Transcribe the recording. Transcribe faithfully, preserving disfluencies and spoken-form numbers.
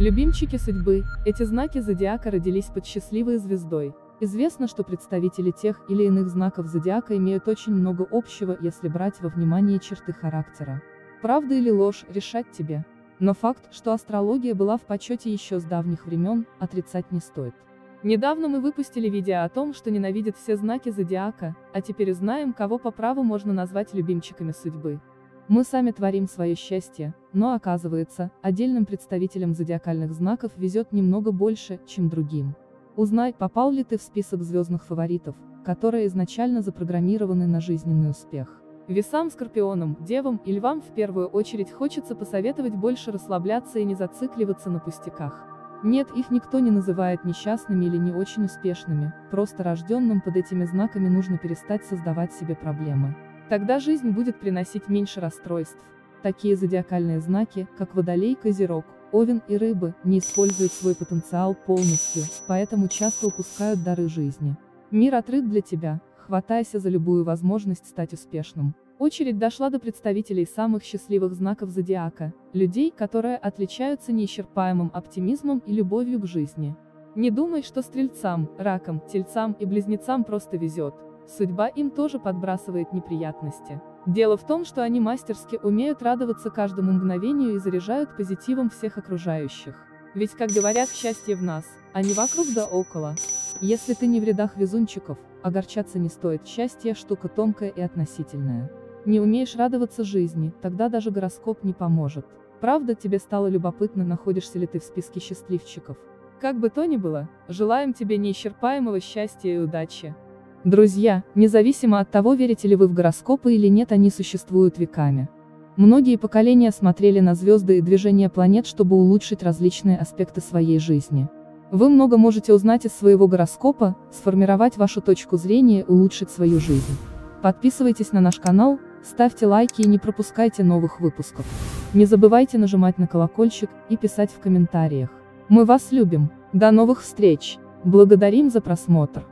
Любимчики судьбы, эти знаки зодиака родились под счастливой звездой. Известно, что представители тех или иных знаков зодиака имеют очень много общего, если брать во внимание черты характера. Правда или ложь, решать тебе. Но факт, что астрология была в почете еще с давних времен, отрицать не стоит. Недавно мы выпустили видео о том, что ненавидят все знаки зодиака, а теперь узнаем, кого по праву можно назвать любимчиками судьбы. Мы сами творим свое счастье, но оказывается, отдельным представителям зодиакальных знаков везет немного больше, чем другим. Узнай, попал ли ты в список звездных фаворитов, которые изначально запрограммированы на жизненный успех. Весам, скорпионам, девам и львам в первую очередь хочется посоветовать больше расслабляться и не зацикливаться на пустяках. Нет, их никто не называет несчастными или не очень успешными, просто рожденным под этими знаками нужно перестать создавать себе проблемы. Тогда жизнь будет приносить меньше расстройств. Такие зодиакальные знаки, как Водолей, Козерог, Овен и Рыбы, не используют свой потенциал полностью, поэтому часто упускают дары жизни. Мир открыт для тебя, хватайся за любую возможность стать успешным. Очередь дошла до представителей самых счастливых знаков зодиака, людей, которые отличаются неисчерпаемым оптимизмом и любовью к жизни. Не думай, что стрельцам, ракам, тельцам и близнецам просто везет. Судьба им тоже подбрасывает неприятности. Дело в том, что они мастерски умеют радоваться каждому мгновению и заряжают позитивом всех окружающих. Ведь, как говорят, счастье в нас, а не вокруг да около. Если ты не в рядах везунчиков, огорчаться не стоит, счастье – штука тонкая и относительная. Не умеешь радоваться жизни, тогда даже гороскоп не поможет. Правда, тебе стало любопытно, находишься ли ты в списке счастливчиков? Как бы то ни было, желаем тебе неисчерпаемого счастья и удачи. Друзья, независимо от того, верите ли вы в гороскопы или нет, они существуют веками. Многие поколения смотрели на звезды и движение планет, чтобы улучшить различные аспекты своей жизни. Вы много можете узнать из своего гороскопа, сформировать вашу точку зрения, улучшить свою жизнь. Подписывайтесь на наш канал, ставьте лайки и не пропускайте новых выпусков. Не забывайте нажимать на колокольчик и писать в комментариях. Мы вас любим. До новых встреч. Благодарим за просмотр.